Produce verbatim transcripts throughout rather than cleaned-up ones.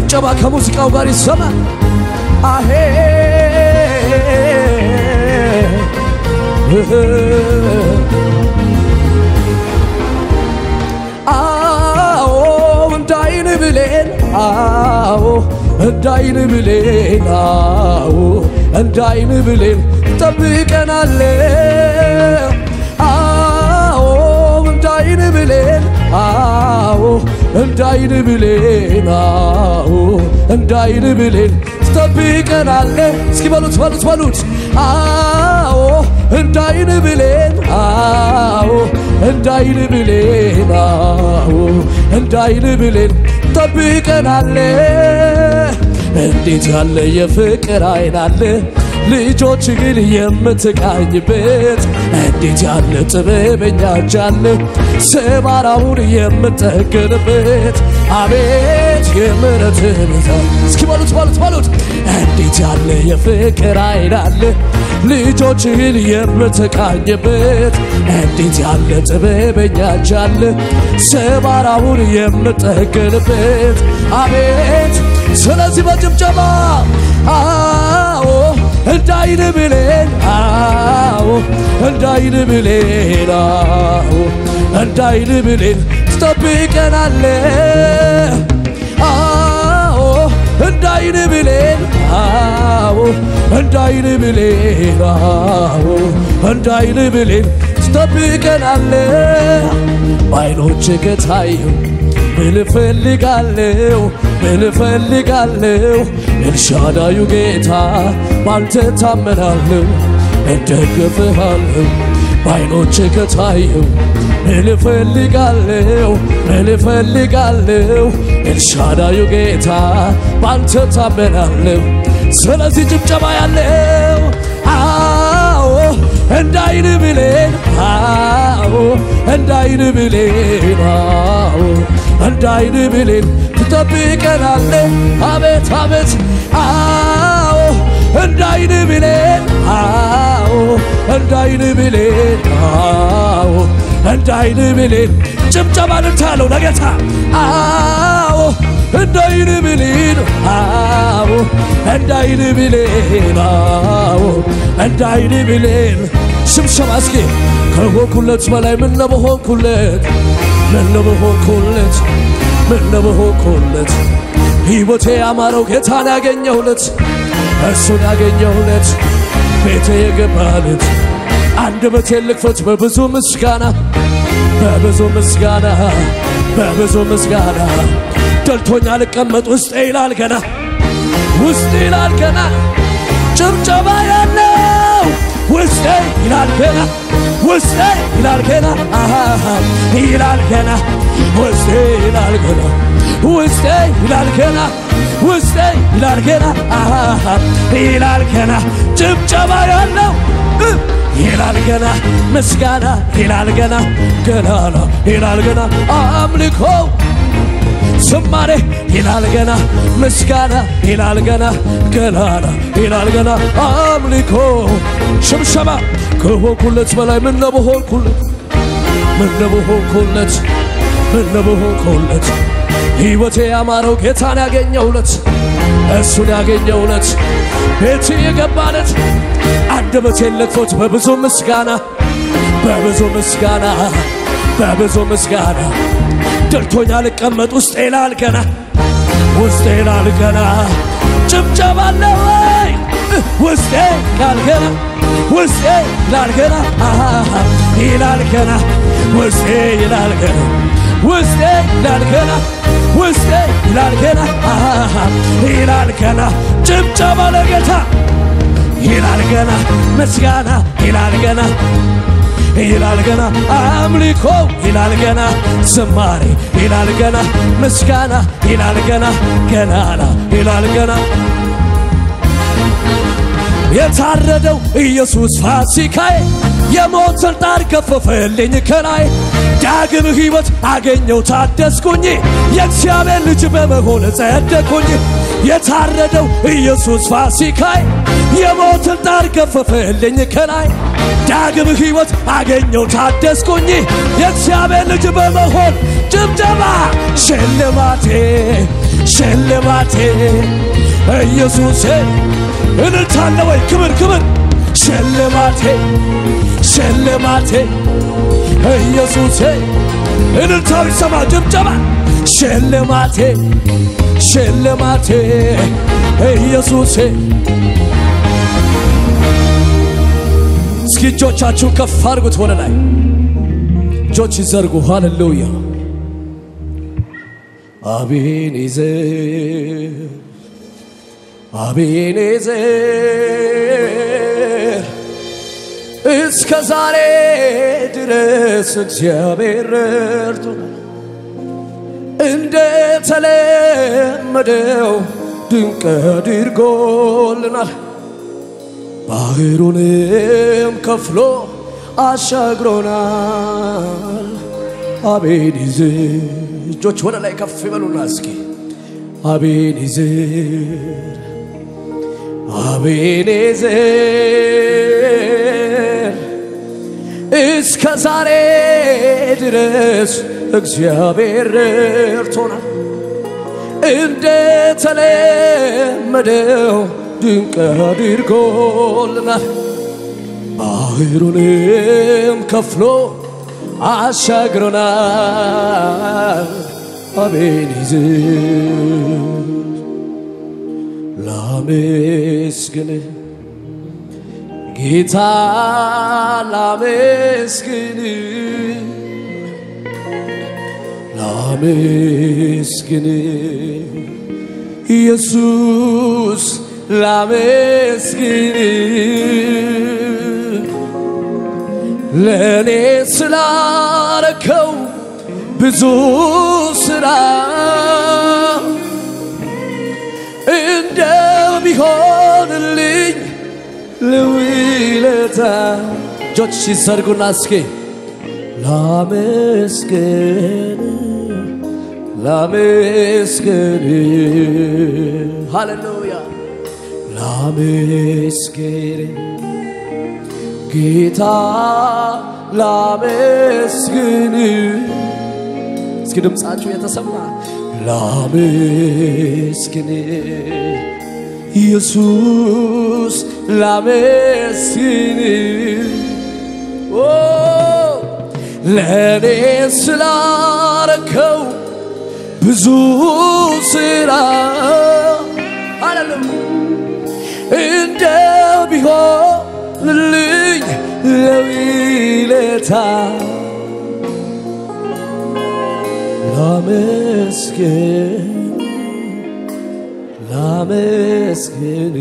ጭብጨባ ከሙዚቃው ጋር ይሰማ አሄ አዎ እንዳይን ብሌን አዎ እንዳይን ብሌን አዎ እንዳይን ብሌን ጠብቀናል አዎ እንዳይን ብሌን አዎ እንዳይን ብሌን አዎ እንዳይን ብሌን ጠብቀናል እስኪ በሉት በሉት በሉት አዎ እንዳይን ብሌን አዎ እንዳይን ብሌን አዎ እንዳይን ብሌን ጠብቀናል እንዴት ያለ የፍቅር አይን አለ ልጆች ግን የምትቃኝበት እንዴት ያለ ጥበበኛ እጅ አለ ሰባራውን የምትጠግንበት አቤት የምሕረት ብዛት እስኪ በሉት በሉት በሉት እንዴት ያለ የፍቅር አይን አለ ልጆች ግን የምትቃኝበት እንዴት ያለ ጥበበኛ እጅ አለ ሰባራውን የምትጠግንበት አቤት ስለዚህ በጭብጨባ አዎ እንዳይን ብሌን አዎ እንዳይን ብሌን አዎ እንዳይን ብሌን ትጠብቀናል አዎ እንዳይን ብሌን አዎ እንዳይን ብሌን አዎ እንዳይን ብሌን ትጠብቀናል ባይኖች ከታዩ ምን ፈልጋለሁ ምን ፈልጋለሁ ኤልሻዳዩ ጌታ ባንተ ታመናለሁ እደግፍሃለሁ ባይኖች ከታዩ ምን ፈልጋለሁ ምን ፈልጋለሁ ኤልሻዳዩ ጌታ ባንተ ታመናለሁ ስለዚህ ጭብጨባ ያለው አዎ እንዳይን ብሌን አዎ እንዳይን ብሌን አዎ እንዳይን ብሌን ትጠብቀናል አቤት አቤት አዎ እንዳይን ብሌን አዎ እንዳይን ብሌን አዎ እንዳይን ብሌን ጭብጨባ ልታለው ለጌታ አዎ እንዳይን ብሌን አዎ እንዳይን ብሌን አዎ እንዳይን ብሌን ሽብሸባ እስኪ ከሆንኩለት በላይ ምን ለመሆንኩለት ምን ለመሆንኩለት ምን ለመሆንኩለት ሕይወቴ ያማረው ጌታን ያገኘሁለት እሱን ያገኘሁለት ቤቴ የገባለት አንደበቴን ልክፈት በብዙ ምስጋና በብዙ ምስጋና በብዙ ምስጋና ደልቶኛ ልቀመጥ ውስጤ ይላል ገና ውስጤ ይላል ገና ጭብጨባ ያለው ውስጤ ይላል ገና ውስጤ ይላል ገና አሃ ይላል ገና ውስጤ ይላል ገና ውስጤ ይላል ገና ውስጤ ይላል ገና አሃ ይላል ገና ጭብጨባ ያለው ይላል ገና ምስጋና ይላል ገና ገናና ይላል ገና አምልኮ ዝማሬ ይላል ገና ምስጋና ይላል ገና ገናና ይላል ገና አምልኮ ሽብሸባ ከሆንኩለት በላይ ምን ለመሆንኩለት ምን ለመሆንኩለት ምን ለመሆንኩለት ሕይወቴ ያማረው ጌታን ያገኘሁለት እሱን ያገኘሁለት ቤቴ የገባለት አንደበቴን ለክፎት በብዙ ምስጋና በብዙ ምስጋና በብዙ ምስጋና ደልቶኛ ልቀመጥ ውስጤ ይላል ገና ውስጤ ይላል ገና ጭብጨባ አለ ወይ ውስጤ ይላል ገና ውስጤ ይላል ገና አሃ ይላል ገና ውስጤ ይላል ገና ውስጤ ይላል ገና ውስጤ ይላል ገና አሃ ይላል ገና ጭብጨባ ለጌታ ይላል ገና ምስጋና ይላል ገና ይላል ገና አምልኮ ይላል ገና ዝማሬ ይላል ገና ምስጋና ይላል ገና ገናና ይላል ገና የታረደው ኢየሱስ ፋሲካዬ የሞትን ጣር ገፈፈልኝ ከላይ ዳግም ሕይወት አገኘው ታደስኩኝ የእግዚአብሔር ልጅ በመሆን ጸደቅኩኝ የታረደው ኢየሱስ ፋሲካዬ የሞትን ጣር ገፈፈልኝ ከላይ ዳግም ሕይወት አገኘው ታደስኩኝ የእግዚአብሔር ልጅ በመሆን ጭብጨባ ሽልማቴ ሽልማቴ ኢየሱሴ እልልታለ ወይ ክብር ክብር ሽልማቴ ሽልማቴ ኢየሱሴ እልልታው ይሰማ ጭብጨባ ሽልማቴ ሽልማቴ ኢየሱሴ እስኪ እጆቻችሁን ከፍ አድርጉት ወደ ላይ እጆች ይዘርጉ ሃሌሉያ አቤኔዘር አቤኔዘር እስከ ዛሬ ድረስ እግዚአብሔር ረድቶናል እንደ ተለመደው ድንቅ አድርጎልናል ባህሩንም ከፍሎ አሻግሮናል አቤኔዘር እጆች ወደ ላይ ከፍ ይበሉና እስኪ አቤኔዘር አቤኔዘር እስከ ዛሬ ድረስ እግዚአብሔር ረድቶናል እንደ ተለመደው ድንቅ አድርጎልናል ባህሩንም ከፍሎ አሻግሮናል አቤኔዘር ላመስግን ጌታ ላመስግን ላመስግን ኢየሱስ ላመስግን ለኔ ስላረከው ብዙ ስራ እንደሚሆንልኝ ለውለታ እጆች ሲዘርጉና እስኪ ላመስግን ላመስግን ሃሌሉያ ላመስግን ጌታ ላመስግን እስኪ ድምጻችሁ የተሰማ ላመስግን ኢየሱስ ላመስግን ኦ ለኔ ስላረከው ብዙ ስራ ሃሌሉያ እንደሚሆንልኝ ለውለታ ላመስግን ላመስግን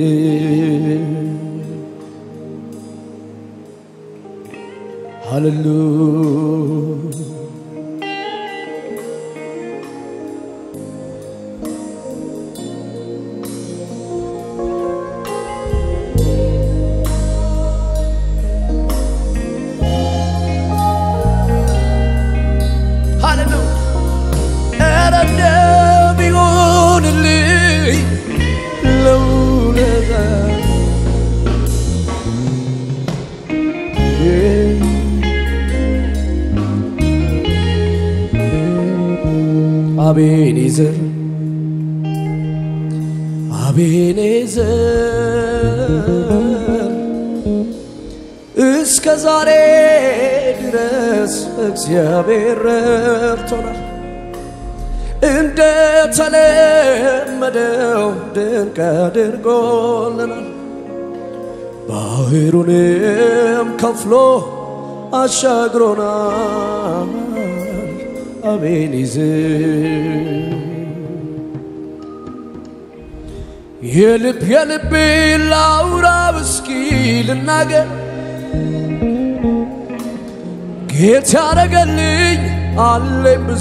ሃሌሉያ አቤኔዘር አቤኔዘር እስከ ዛሬ ድረስ እግዚአብሔር ረድቶናል እንደ ተለመደው ድንቅ አድርጎልናል ባህሩንም ከፍሎ አሻግሮናል አቤኔዘር የልብ የልቤ ላውራ እስኪ ልናገር ጌታ ያደረገልኝ አለኝ ብዙ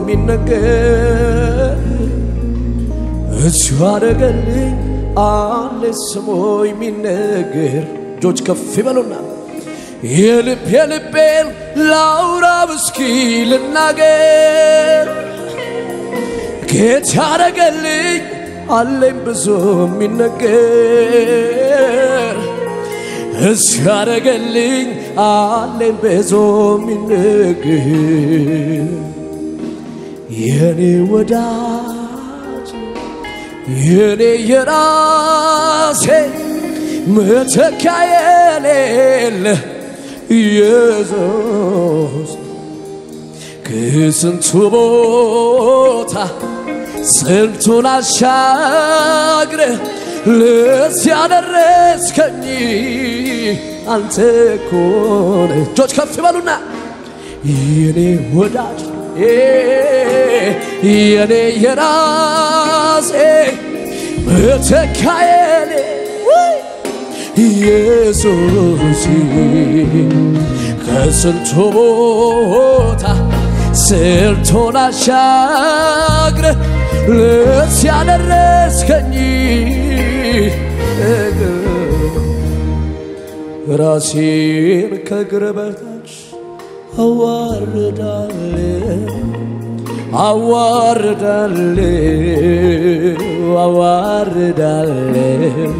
የሚነገር እሱ ያደረገልኝ አለኝ ስሙ የሚነገር እጆች ከፍ ይበሉና የልብ የልቤን ላውራ እስኪ ልናገር ጌታ ያደረገልኝ አለኝ ብዙ የሚነገር እሱ ያደረገልኝ አለኝ ብዙ የሚነገር የኔ ወዳጅ የኔ የራሴ መተኪያ የሌለ ኢየሱስ ከስንቱ ቦታ ስንቱን አሻግረህ ለዚህ ያደረስከኝ አንተ እኮ ነህ። እጆች ከፍ በሉና የኔ ወዳጅ የኔ የራሴ መተኪያ የሌለ ኢየሱስ ከስንቱ ቦታ ስንቱን አሻግረህ ለዚህ ያደረስከኝ ራሴን ከእግር በታች አዋርዳለሁ አዋርዳለሁ አዋርዳለሁ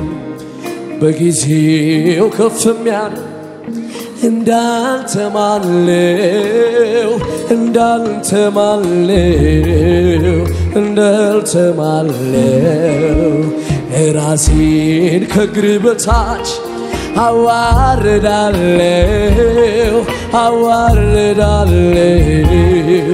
በጊዜው ከፍ የሚያደርግ እንዳንተ ማለው እንዳንተ ማለው እንዳንተ ማለው ራሴን ከእግር በታች አዋርዳለሁ አዋርዳለሁ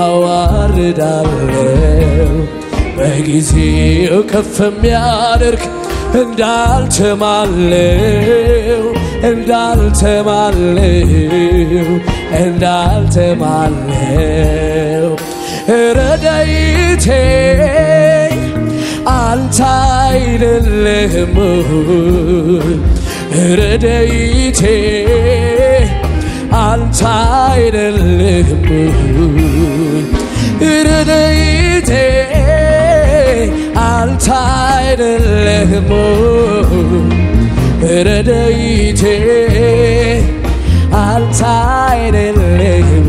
አዋርዳለሁ በጊዜው ከፍ የሚያደርግ እንዳንተ ማለው እንዳንተ ማለው እንዳንተ ማለው ረዳይቴ አንተ አይደለህም ረዳይቴ አንተ አይደለህም ረዳይቴ አንተ አይደለህም ረዳይቴ አንተ አይደለህም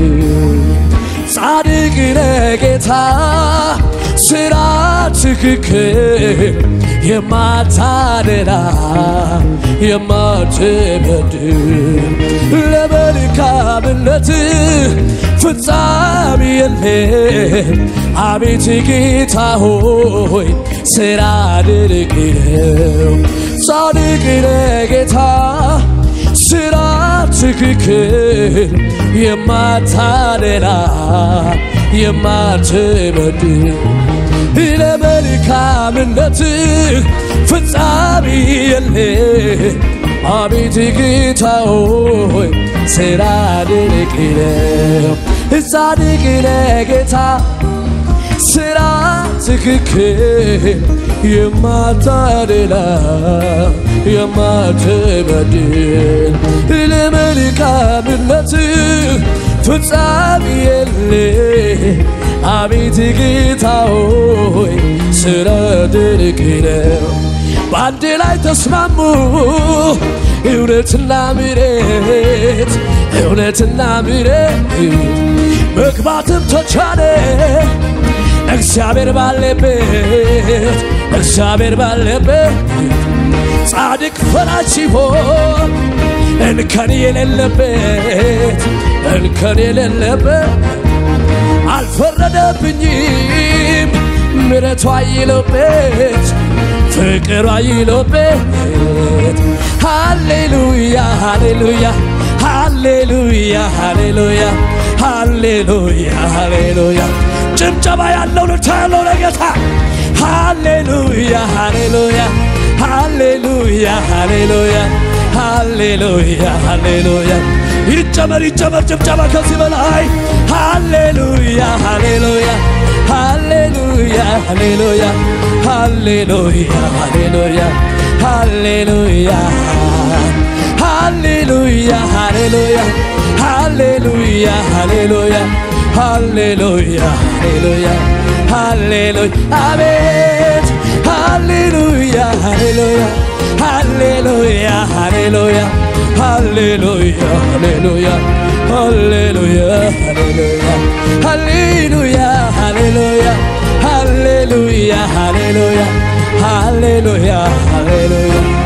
ጻድቅ ነህ ጌታ ስራ ትክክል የማታደላ የማትበድል ለመልካምነት ፍጻሜ የለም አቤት ጌታ ሆይ ስራ ድንቅ ነው ጻድቅ ነህ ጌታ ስራ ትክክል የማታደላ የማትበድል ለመልካምነት ፍጻሜ የለም አቤት ጌታ ሆይ ስራ ድንቅ ነው ጻድቅ ነህ ጌታ ስራ ትክክል የማታደላ የማትበድል ለመልካምነት ፍጻሜ የለም አቤት ጌታ ሆይ ስራ ድንቅ ነው በአንድ ላይ ተስማሙ እውነትና ምሕረት እውነትና ምሕረት መግባትም ተቻለ እግዚአብሔር ባለበት እግዚአብሔር ባለበት ጻድቅ ፈራጅ ሲሆን እንከን የሌለበት እንከን የሌለበት አልፈረደብኝም ምሕረቱ አይሎበት ፍቅሩ አይሎበት ሃሌሉያ ሃሌሉያ ሃሌሉያ ሃሌሉያ ሃሌሉያ ሃሌሉያ ጭብጨባ ያለው ልታ ያለው ለጌታ ሃሌሉያ ሃሌሉያ ሃሌሉያ ሃሌሉያ ሃሌሉያ ሃሌሉያ ይጨመር ይጨመር ጭብጨባ ከዚህ በላይ ሃሌሉያ ሃሌሉያ ሃሌሉያ ሃሌሉያ ሃሌሉያ ሃሌሉያ ሃሌሉያ ሃሌሉያ ሃሌሉያ ሃሌሉያ ሃሌሉያ ሃሌሉያ ሃሌሉያ ሃሌሉያ አቤት ሃሌሉያ ሃሌሉያ ሃሌሉያ ሃሌሉያ ሃሌሉያ ሃሌሉያ ሃሌሉያ ሃሌሉያ ሃሌሉያ ሃሌሉያ ሃሌሉያ ሃሌሉያ ሃሌሉያ ሃሌሉያ